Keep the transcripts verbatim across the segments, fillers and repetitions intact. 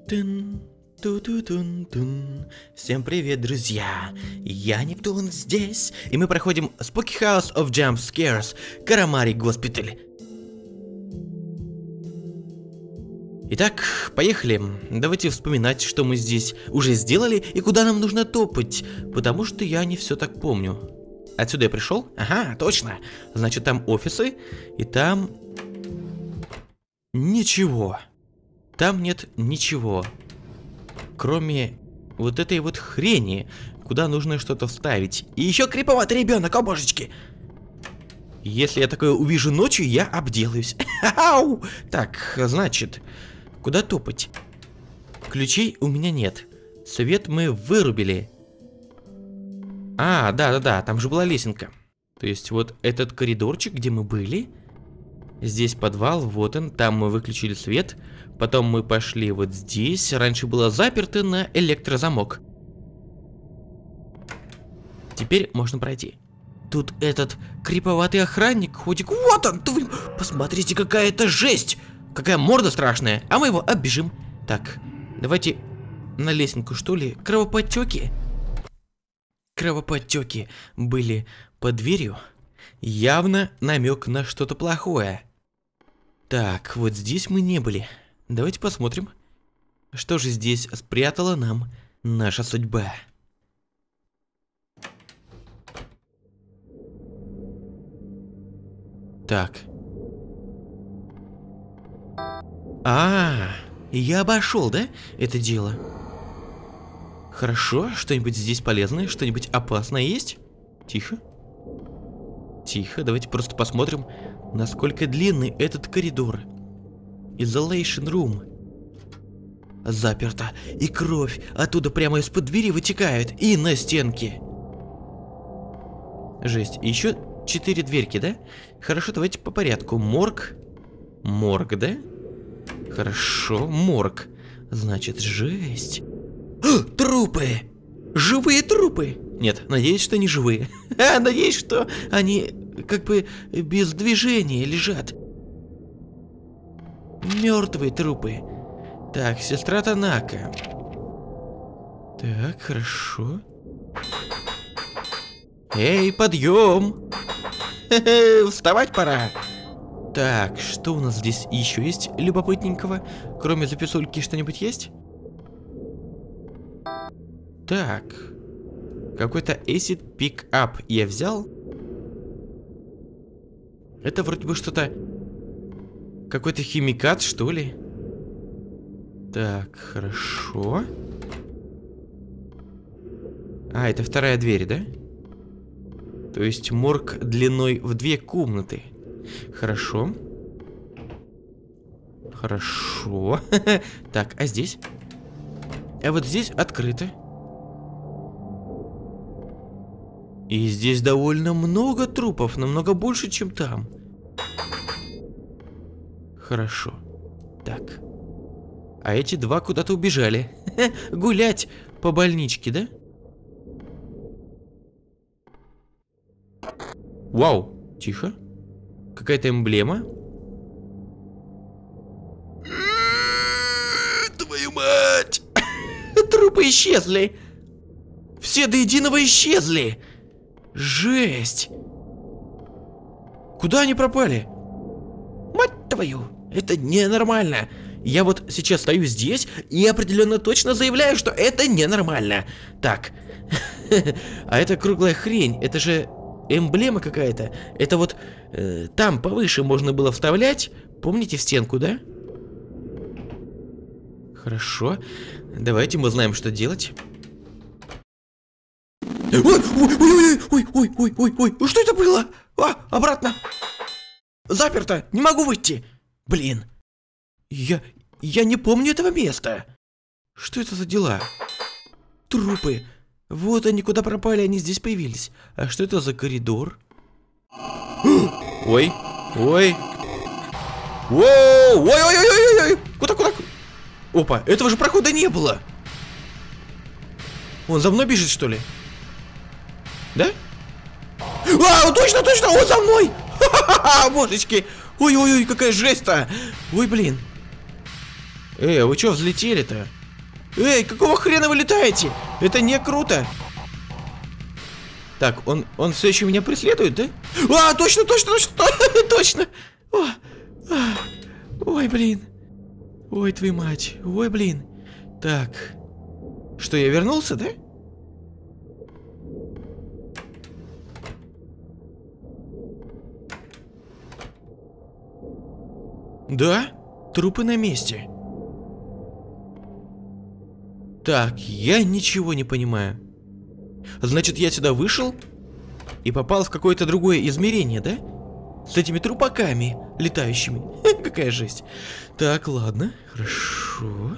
Тун, ту-ту-тун-тун. Всем привет, друзья! Я Нептун здесь, и мы проходим Spooky House of Jump Scares, Karamari Госпиталь. Итак, поехали. Давайте вспоминать, что мы здесь уже сделали и куда нам нужно топать, потому что я не все так помню. Отсюда я пришел? Ага, точно. Значит, там офисы, и там... Ничего. Там нет ничего. Кроме вот этой вот хрени, куда нужно что-то вставить. И еще криповатый ребенок, о божечки. Если я такое увижу ночью, я обделаюсь. Так, значит, куда топать? Ключей у меня нет. Свет мы вырубили. А, да-да-да, там же была лесенка. То есть вот этот коридорчик, где мы были. Здесь подвал, вот он, там мы выключили свет. Потом мы пошли вот здесь. Раньше было заперто на электрозамок. Теперь можно пройти. Тут этот криповатый охранник ходит. Вот он! Посмотрите, какая это жесть! Какая морда страшная! А мы его оббежим. Так, давайте на лесенку, что ли? Кровоподтеки? Кровоподтеки были под дверью. Явно намек на что-то плохое. Так, вот здесь мы не были. Давайте посмотрим, что же здесь спрятала нам наша судьба. Так. А, я обошел, да, это дело? Хорошо, что-нибудь здесь полезное, что-нибудь опасное есть? Тихо. Тихо, давайте просто посмотрим, насколько длинный этот коридор. Isolation Room. Заперто. И кровь оттуда прямо из-под двери вытекает. И на стенке. Жесть. И еще четыре дверки, да? Хорошо, давайте по порядку. Морг. Морг, да? Хорошо, морг. Значит, жесть. А, трупы! Живые трупы! Нет, надеюсь, что не живые. А, надеюсь, что они как бы без движения лежат. Мертвые трупы. Так, сестра Танака. Так, хорошо. Эй, подъем! Вставать пора. Так, что у нас здесь еще есть любопытненького? Кроме записульки что-нибудь есть? Так. Какой-то Acid Pick Up я взял. Это вроде бы что-то... Какой-то химикат, что ли? Так, хорошо. А, это вторая дверь, да? То есть морг длиной в две комнаты. Хорошо. Хорошо. Так, а здесь? А вот здесь открыто. И здесь довольно много трупов, намного больше, чем там. Хорошо. Так. А эти два куда-то убежали. Гулять по больничке, да? Вау, тихо. Какая-то эмблема. Твою мать! Трупы исчезли. Все до единого исчезли. Жесть. Куда они пропали? Мать твою, это ненормально. Я вот сейчас стою здесь и определенно точно заявляю, что это ненормально. Так. А это круглая хрень, это же эмблема какая-то. Это вот э, там повыше можно было вставлять. Помните, в стенку, да? Хорошо. Давайте мы знаем, что делать. Ой, ой, ой, ой, ой, ой, ой, ой, ой, что это было? А, обратно. Заперто, не могу выйти. Блин. Я, я не помню этого места. Что это за дела? Трупы. Вот они куда пропали, они здесь появились. А что это за коридор? Ой, ой. Воу, ой, ой, ой, ой, ой. Куда, куда? Опа, этого же прохода не было. Он за мной бежит, что ли? Да? А, точно, точно, он за мной! Ха-ха-ха, божечки! Ой-ой-ой, какая жесть-то! Ой, блин. Эй, а вы что взлетели-то? Эй, какого хрена вы летаете? Это не круто. Так, он, он все еще меня преследует, да? А, точно, точно, точно, точно. О, а, ой, блин. Ой, твою мать. Ой, блин. Так. Что, я вернулся, да? Да, трупы на месте. Так, я ничего не понимаю. Значит, я сюда вышел и попал в какое-то другое измерение, да? С этими трупаками летающими. Какая жесть. Так, ладно, хорошо.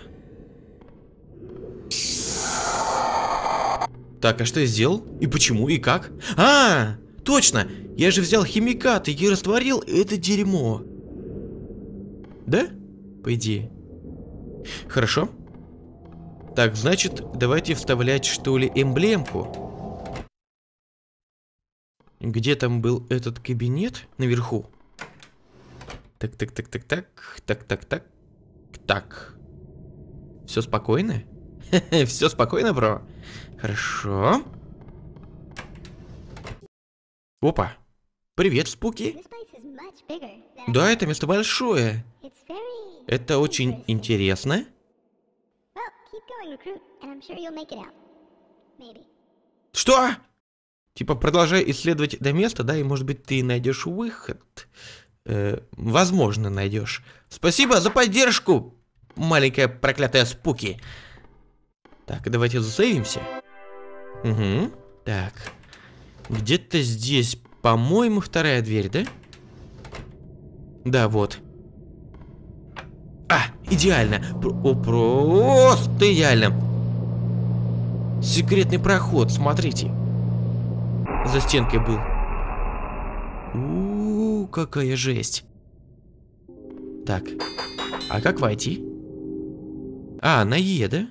Так, а что я сделал? И почему, и как? А, точно! Я же взял химикаты и растворил это дерьмо. Да? По идее. Хорошо. Так, значит, давайте вставлять, что ли, эмблемку. Где там был этот кабинет? Наверху. Так, так, так, так, так, так, так, так, так. Все спокойно? Все спокойно, бро? Хорошо. Опа. Привет, Спуки. Да, это место большое. Это очень интересно. Что? Типа продолжай исследовать это место, да, и может быть ты найдешь выход. Э, возможно, найдешь. Спасибо за поддержку, маленькая проклятая Спуки. Так, давайте засейвимся. Угу. Так. Где-то здесь, по-моему, вторая дверь, да? Да, вот. А, идеально. О, просто идеально. Секретный проход, смотрите. За стенкой был. У-у-у, какая жесть. Так. А как войти? А, на Е, да?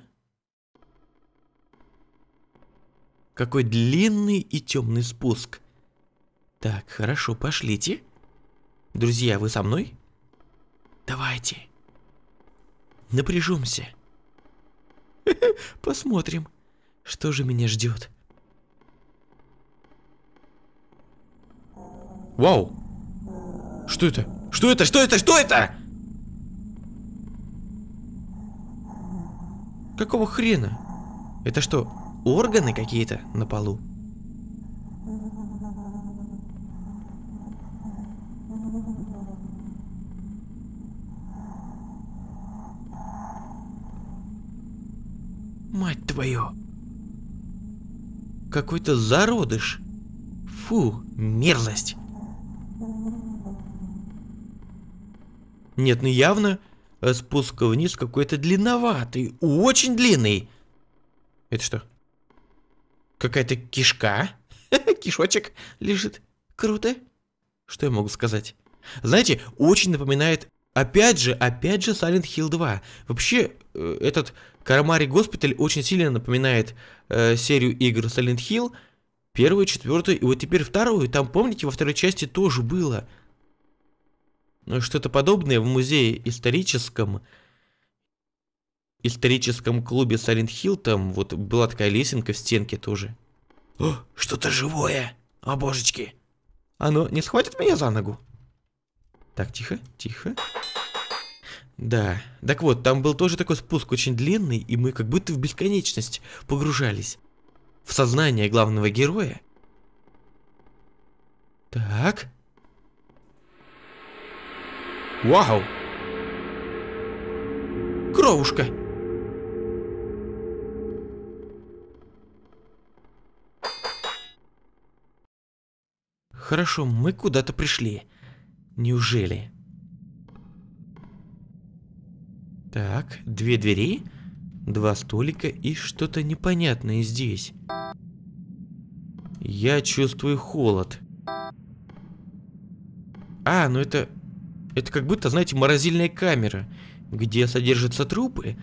Какой длинный и темный спуск. Так, хорошо, пошлите. Друзья, вы со мной? Давайте. Напряжемся. Посмотрим, что же меня ждет. Вау! Что это? Что это? Что это? Что это? Какого хрена? Это что, органы какие-то на полу? Мать твою! Какой-то зародыш. Фу, мерзость. Нет, ну явно спуск вниз какой-то длинноватый. Очень длинный. Это что? Какая-то кишка? Кишочек лежит. Круто. Что я могу сказать? Знаете, очень напоминает, опять же, опять же, Silent Hill два. Вообще, этот Карамари Госпиталь очень сильно напоминает э, серию игр Silent Hill. Первую, четвертую и вот теперь вторую. Там, помните, во второй части тоже было что-то подобное в музее историческом. Историческом клубе Silent Hill. Там вот была такая лесенка в стенке тоже. О, что-то живое. О, божечки. Оно не схватит меня за ногу? Так, тихо, тихо. Да, так вот, там был тоже такой спуск очень длинный, и мы как будто в бесконечность погружались. В сознание главного героя. Так. Вау! Кровушка! Хорошо, мы куда-то пришли. Неужели? Так, две двери, два столика и что-то непонятное здесь. Я чувствую холод. А, ну это... Это как будто, знаете, морозильная камера, где содержатся трупы.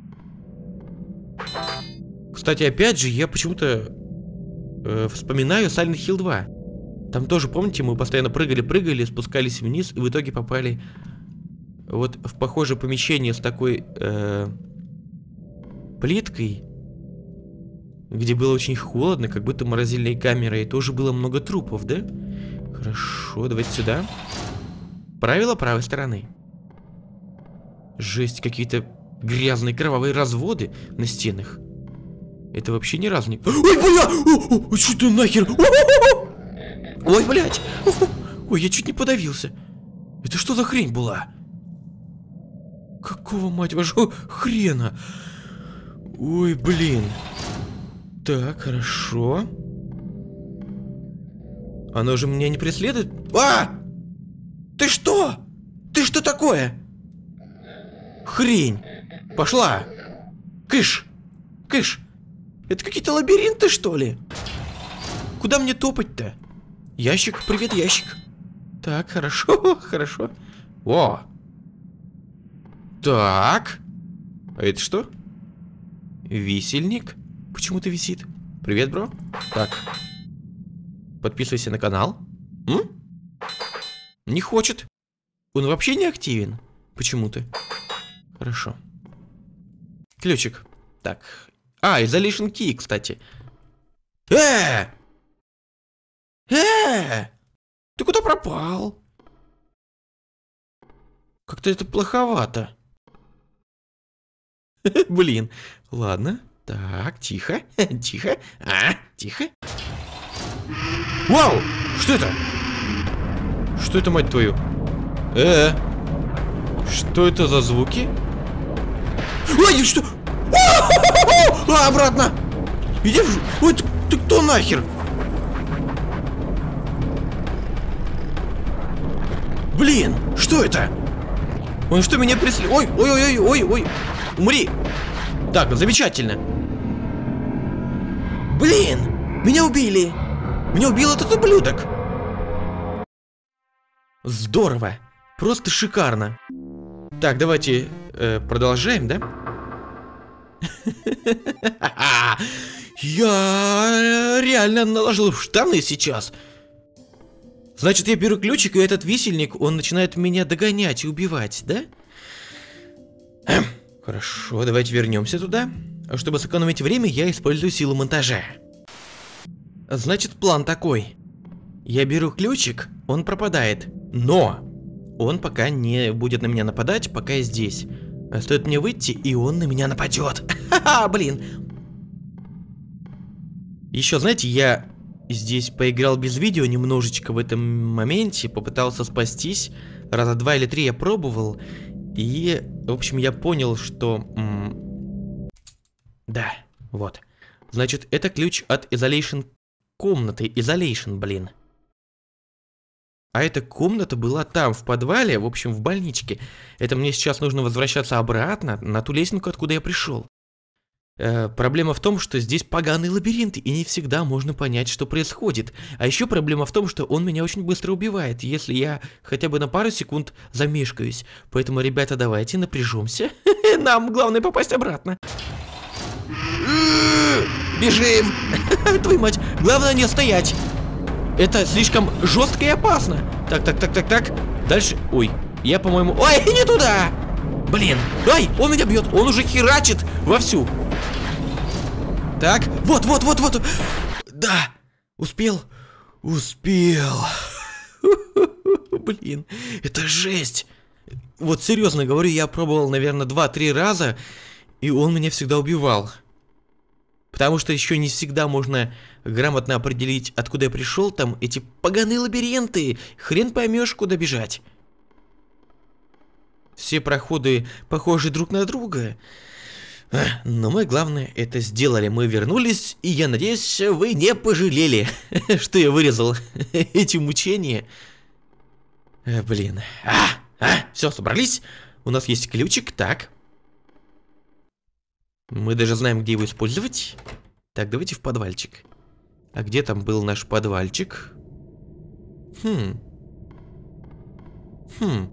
Кстати, опять же, я почему-то э, вспоминаю Silent Hill два. Там тоже, помните, мы постоянно прыгали-прыгали, спускались вниз и в итоге попали вот в похожее помещение с такой э, плиткой, где было очень холодно, как будто морозильные камеры, и тоже было много трупов, да? Хорошо, давайте сюда. Правило правой стороны. Жесть, какие-то грязные кровавые разводы на стенах. Это вообще ни разу не... Ой, бля! О, что ты нахер? Ой, блядь! Ой, я чуть не подавился. Это что за хрень была? Какого, мать вашу, хрена? Ой, блин. Так, хорошо. Оно же меня не преследует? А! Ты что? Ты что такое? Хрень. Пошла. Кыш. Кыш. Это какие-то лабиринты, что ли? Куда мне топать-то? Ящик, привет, ящик. Так, хорошо, хорошо. О. Так. А это что? Висельник. Почему-то висит. Привет, бро. Так. Подписывайся на канал. М? Не хочет. Он вообще не активен. Почему-то. Хорошо. Ключик. Так. А, Isolation Key, кстати. Э! Э! Ты куда пропал? Как-то это плоховато. Блин. Ладно. Так, тихо. Тихо. А, тихо. Вау! Что это? Что это, мать твою? Э, что это за звуки? Ой, что? А, обратно! Иди в... Ой, ты, ты кто нахер? Блин, что это? Он что, меня преследует? Ой, ой, ой, ой, ой, ой. Умри! Так, замечательно. Блин, меня убили. Меня убил этот ублюдок. Здорово. Просто шикарно. Так, давайте э, продолжаем, да? Я реально наложил в штаны сейчас. Значит, я беру ключик, и этот висельник, он начинает меня догонять и убивать, да? Хорошо, давайте вернемся туда. Чтобы сэкономить время, я использую силу монтажа. Значит, план такой. Я беру ключик, он пропадает. Но он пока не будет на меня нападать, пока я здесь. А стоит мне выйти, и он на меня нападет. Ха-ха, блин. Еще, знаете, я здесь поиграл без видео немножечко в этом моменте, попытался спастись. Раза два или три я пробовал. И, в общем, я понял, что... Да, вот. Значит, это ключ от Isolation комнаты. Isolation, блин. А эта комната была там, в подвале, в общем, в больничке. Это мне сейчас нужно возвращаться обратно, на ту лестницу, откуда я пришел. Э, проблема в том, что здесь поганый лабиринт, и не всегда можно понять, что происходит. А еще проблема в том, что он меня очень быстро убивает, если я хотя бы на пару секунд замешкаюсь. Поэтому, ребята, давайте напряжемся. Нам главное попасть обратно. Бежим! Твою мать, главное не стоять. Это слишком жестко и опасно. Так, так, так, так, так. Дальше. Ой, я, по-моему... Ой, не туда! Блин. Ай, он меня бьет. Он уже херачит вовсю. Так, вот, вот, вот, вот. Да, успел. Успел. Блин, это жесть. Вот серьезно говорю, я пробовал, наверное, два-три раза, и он меня всегда убивал. Потому что еще не всегда можно грамотно определить, откуда я пришел. Там эти поганые лабиринты. Хрен поймешь, куда бежать. Все проходы похожи друг на друга. Но мы, главное, это сделали. Мы вернулись, и я надеюсь, вы не пожалели, что я вырезал эти мучения. Блин. А, а, все, собрались. У нас есть ключик, так. Мы даже знаем, где его использовать. Так, давайте в подвальчик. А где там был наш подвальчик? Хм. Хм.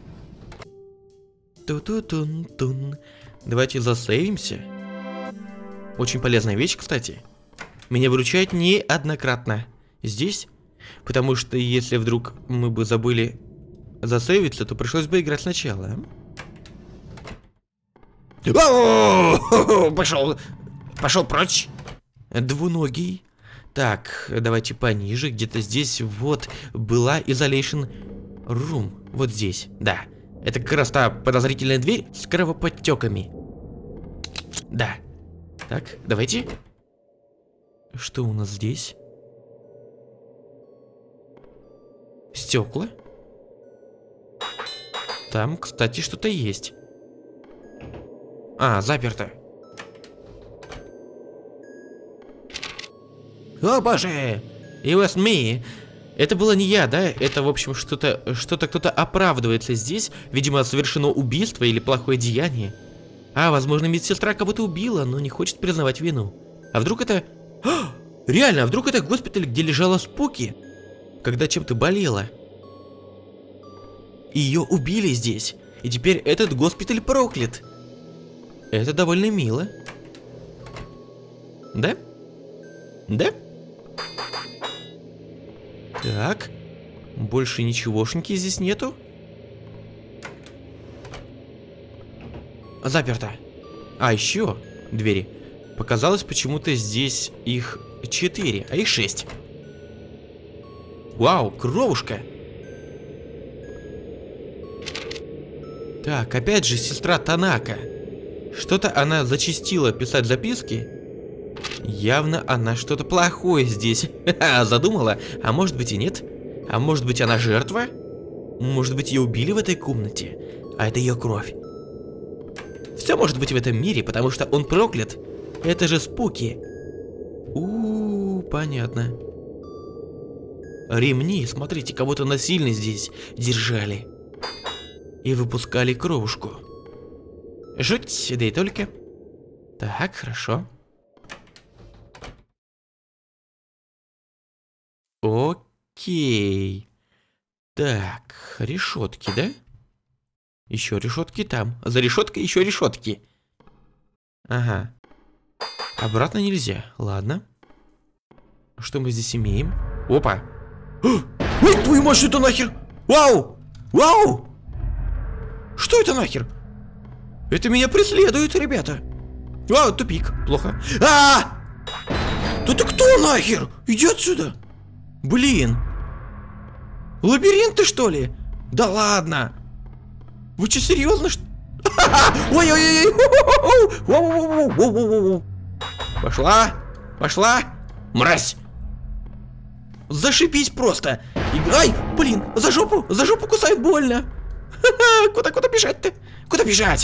Ту-ту-тун-тун. Давайте засейвимся. Очень полезная вещь, кстати. Меня выручает неоднократно здесь. Потому что если вдруг мы бы забыли засейвиться, то пришлось бы играть сначала. Пошел, пошел прочь. Двуногий. Так, давайте пониже. Где-то здесь вот была Isolation Room. Вот здесь, да. Это как раз та подозрительная дверь с кровоподтеками. Да. Так, давайте. Что у нас здесь? Стекла. Там, кстати, что-то есть. А, заперто. О боже! It was me. Это было не я, да? Это, в общем, что-то, что-то кто-то оправдывается здесь. Видимо, совершено убийство или плохое деяние. А, возможно, медсестра кого-то убила, но не хочет признавать вину. А вдруг это... А, реально, а вдруг это госпиталь, где лежала Спуки, когда чем-то болела? И ее убили здесь. И теперь этот госпиталь проклят. Это довольно мило. Да? Да? Так. Больше ничегошеньки здесь нету. Заперто. А, еще двери. Показалось, почему-то здесь их четыре, а их шесть. Вау, кровушка. Так, опять же, сестра Танака. Что-то она зачастила писать записки. Явно она что-то плохое здесь задумала. А может быть и нет. А может быть она жертва. Может быть ее убили в этой комнате. А это ее кровь. Все может быть в этом мире, потому что он проклят. Это же Спуки. У-у-у, понятно. Ремни, смотрите, кого-то насильно здесь держали. И выпускали кровушку. Жуть, да и только. Так, хорошо. Окей. Так, решетки, да? Еще решетки там. За решеткой еще решетки. Ага. Обратно нельзя. Ладно. Что мы здесь имеем? Опа. Ой, твою мать, что это нахер? Вау! Вау! Что это нахер? Это меня преследует, ребята. А, тупик. Плохо. А! Да ты кто нахер? Иди отсюда. Блин. Лабиринты, что ли? Да ладно. Вы что, серьезно? Ой-ой-ой. Пошла. Пошла. Мразь. Зашибись просто. Ай, блин, за жопу, за жопу кусает больно. Куда, куда бежать-то? Куда бежать?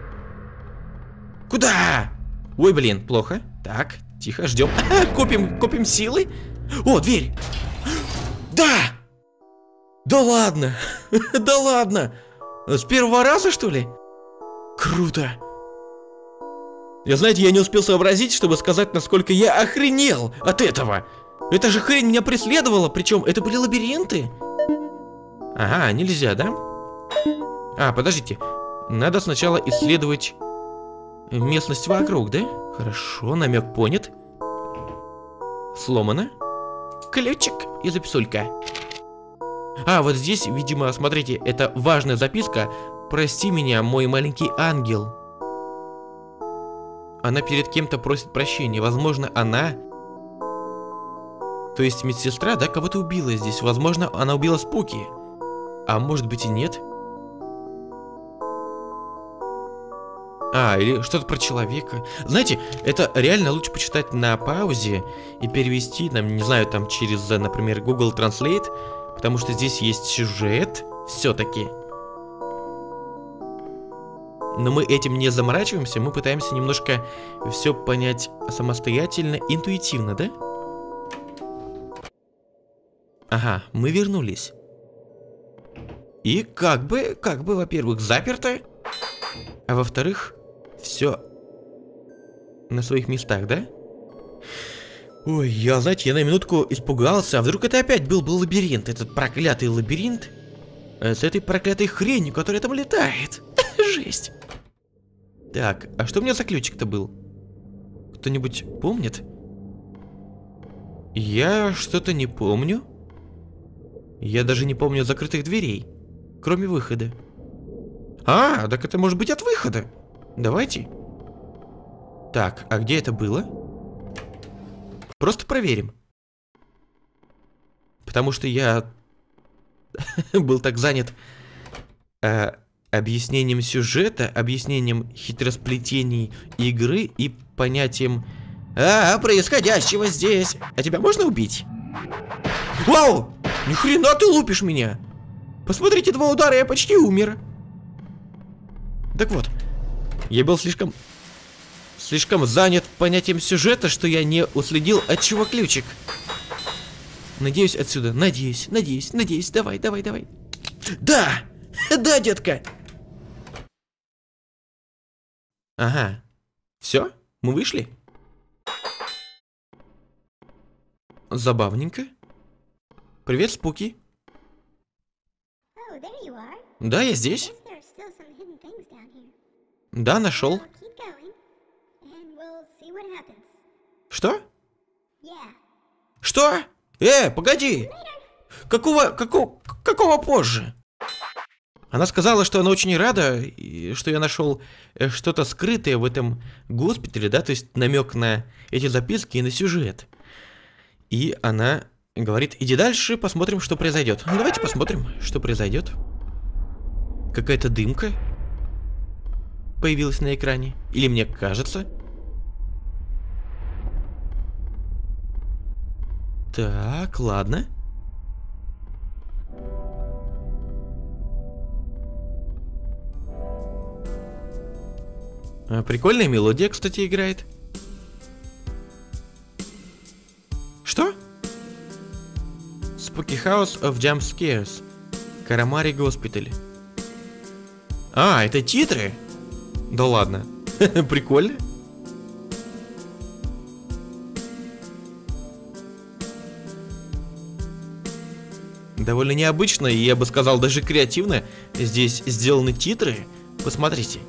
Куда? Ой, блин, плохо. Так, тихо, ждем. Копим, копим силы. О, дверь. Да! Да ладно. Да ладно. С первого раза, что ли? Круто. Я, знаете, я не успел сообразить, чтобы сказать, насколько я охренел от этого. Эта же хрень меня преследовала, причем это были лабиринты. Ага, нельзя, да? А, подождите. Надо сначала исследовать местность вокруг, да? Хорошо, намек понят. Сломано. Ключик и записулька. А, вот здесь, видимо, смотрите, это важная записка. Прости меня, мой маленький ангел. Она перед кем-то просит прощения. Возможно, она... То есть медсестра, да, кого-то убила здесь. Возможно, она убила Спуки. А может быть и нет. А, или что-то про человека. Знаете, это реально лучше почитать на паузе и перевести, там, не знаю, там через, например, Google Translate, потому что здесь есть сюжет все-таки. Но мы этим не заморачиваемся, мы пытаемся немножко все понять самостоятельно, интуитивно, да? Ага, мы вернулись. И как бы, как бы, во-первых, заперто, а во-вторых, все на своих местах, да? Ой, я, знаете, я на минутку испугался, а вдруг это опять был, был лабиринт, этот проклятый лабиринт с этой проклятой хренью, которая там летает. Жесть. Так, а что у меня за ключик-то был? Кто-нибудь помнит? Я что-то не помню. Я даже не помню закрытых дверей. кроме выхода. А, так это может быть от выхода. Давайте. Так, а где это было? Просто проверим. Потому что я был так занят э, объяснением сюжета, объяснением хитросплетений игры и понятием а, происходящего здесь. А тебя можно убить? Вау! Ни хрена ты лупишь меня! Посмотрите, два удара, я почти умер. Так вот, я был слишком слишком занят понятием сюжета, что я не уследил, от чего ключик. Надеюсь отсюда, надеюсь, надеюсь, надеюсь, давай, давай, давай. Да! Да, детка! Ага. Все? Мы вышли? Забавненько. Привет, Спуки. Да, я здесь. Да, нашел. Что? Что? Э, погоди! Какого, какого, какого позже? Она сказала, что она очень рада, что я нашел что-то скрытое в этом госпитале, да, то есть намек на эти записки и на сюжет. И она говорит, иди дальше, посмотрим, что произойдет. Ну, давайте посмотрим, что произойдет. Какая-то дымка появилась на экране. Или мне кажется. Так, ладно. А, прикольная мелодия, кстати, играет. Что? Spooky House of Jump Scares. Карамари Госпиталь. А, это титры? Да ладно. Прикольно. Довольно необычно, и я бы сказал, даже креативно. Здесь сделаны титры. Посмотрите.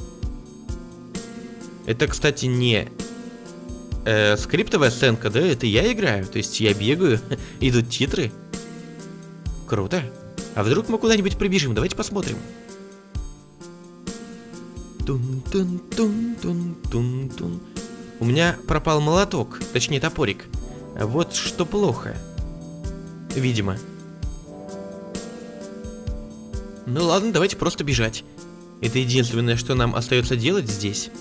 Это, кстати, не э, скриптовая сценка, да? Это я играю. То есть я бегаю, идут титры. Круто. А вдруг мы куда-нибудь прибежим? Давайте посмотрим. Тун-тун-тун-тун-тун-тун. У меня пропал молоток, точнее топорик. Вот что плохо. Видимо. Ну ладно, давайте просто бежать. Это единственное, что нам остается делать здесь.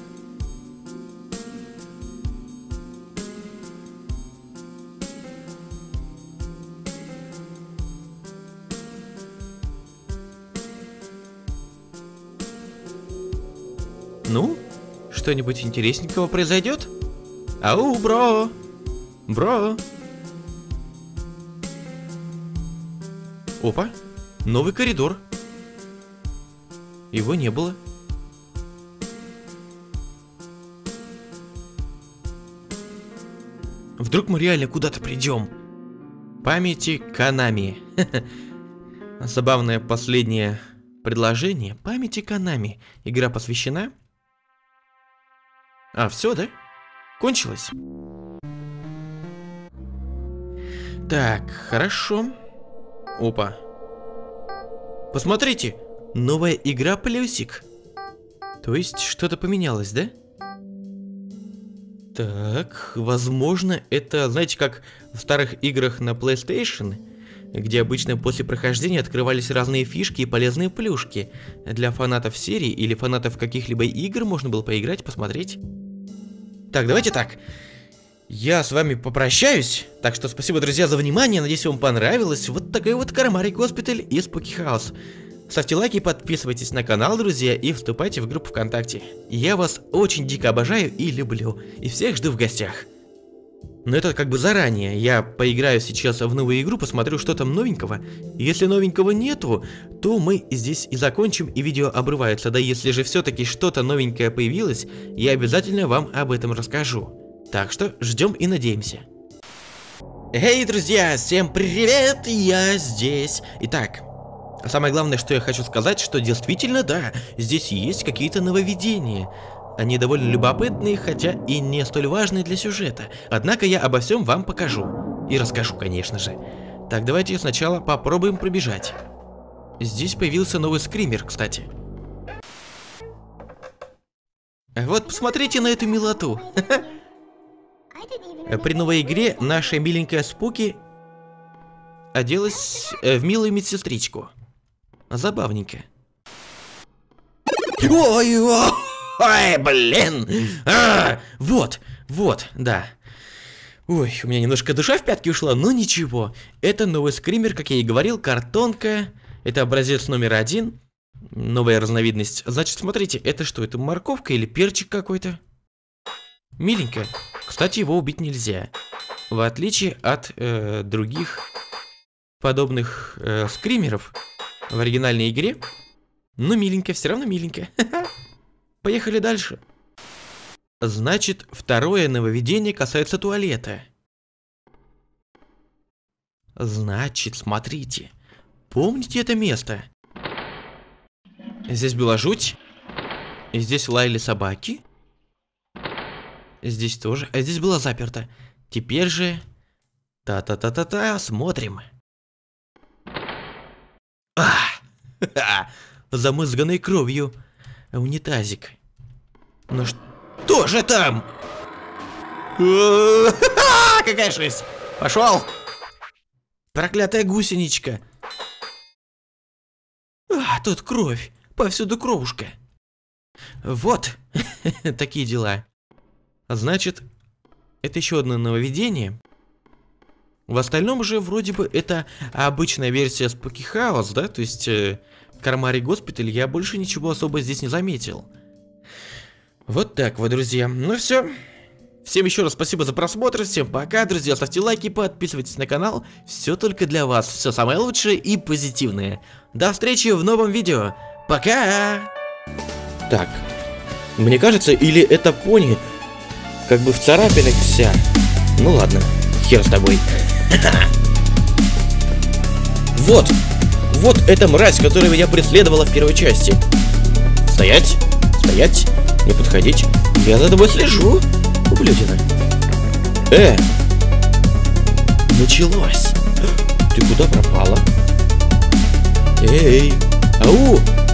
Ну, что-нибудь интересненького произойдет? Ау, бро! Бро! Опа, новый коридор. Его не было. Вдруг мы реально куда-то придем. Памяти Конами. Забавное последнее предложение. Памяти Конами. Игра посвящена. А, все, да? Кончилось. Так, хорошо. Опа. Посмотрите. Новая игра плюсик. То есть что-то поменялось, да? Так, возможно, это, знаете, как в старых играх на PlayStation, где обычно после прохождения открывались разные фишки и полезные плюшки. Для фанатов серии или фанатов каких-либо игр можно было поиграть, посмотреть. Так, давайте так. Я с вами попрощаюсь. Так что спасибо, друзья, за внимание. Надеюсь, вам понравилось. Вот такой вот Карамари Госпиталь и Spooky House. Ставьте лайки, подписывайтесь на канал, друзья, и вступайте в группу ВКонтакте. Я вас очень дико обожаю и люблю. И всех жду в гостях. Но это как бы заранее. Я поиграю сейчас в новую игру, посмотрю, что там новенького. Если новенького нету, то мы здесь и закончим, и видео обрывается. Да если же все-таки что-то новенькое появилось, я обязательно вам об этом расскажу. Так что ждем и надеемся. Эй, друзья, всем привет, я здесь. Итак, самое главное, что я хочу сказать, что действительно, да, здесь есть какие-то нововведения. Они довольно любопытные, хотя и не столь важные для сюжета. Однако я обо всем вам покажу. И расскажу, конечно же. Так, давайте сначала попробуем пробежать. Здесь появился новый скример, кстати. Вот, посмотрите на эту милоту. При новой игре наша миленькая Спуки оделась в милую медсестричку. Забавненько. Ой, ой, ой, блин. А, вот, вот, да. Ой, у меня немножко душа в пятки ушла, но ничего. Это новый скример, как я и говорил, картонка. Это образец номер один. Новая разновидность. Значит, смотрите, это что? Это морковка или перчик какой-то? Миленько. Кстати, его убить нельзя. В отличие от э, других подобных э, скримеров в оригинальной игре. Ну, миленько, все равно миленько. Поехали дальше. Значит, второе нововведение касается туалета. Значит, смотрите. Помните это место? Здесь была жуть. И здесь лаяли собаки. Здесь тоже. А здесь было заперто. Теперь же... Та-та-та-та-та. Смотрим. А! Замызганный кровью унитазик. Ну что же там? Какая жесть! Пошел! Проклятая гусеничка. А, тут кровь. Повсюду кровушка. Вот. Такие дела. Значит, это еще одно нововведение. В остальном же вроде бы это обычная версия Spooky House, да? То есть э, Кармари Госпиталь, я больше ничего особо здесь не заметил. Вот так вот, друзья. Ну все. Всем еще раз спасибо за просмотр. Всем пока, друзья. Ставьте лайки, подписывайтесь на канал. Все только для вас. Все самое лучшее и позитивное. До встречи в новом видео. Пока! Так. Мне кажется, или это пони как бы в царапинах вся. Ну ладно. Хер с тобой. Вот. Вот эта мразь, которая меня преследовала в первой части. Стоять. Стоять. Не подходить. Я за тобой слежу. Ублюдина. Э! Началось. Ты куда пропала? Эй! Ау!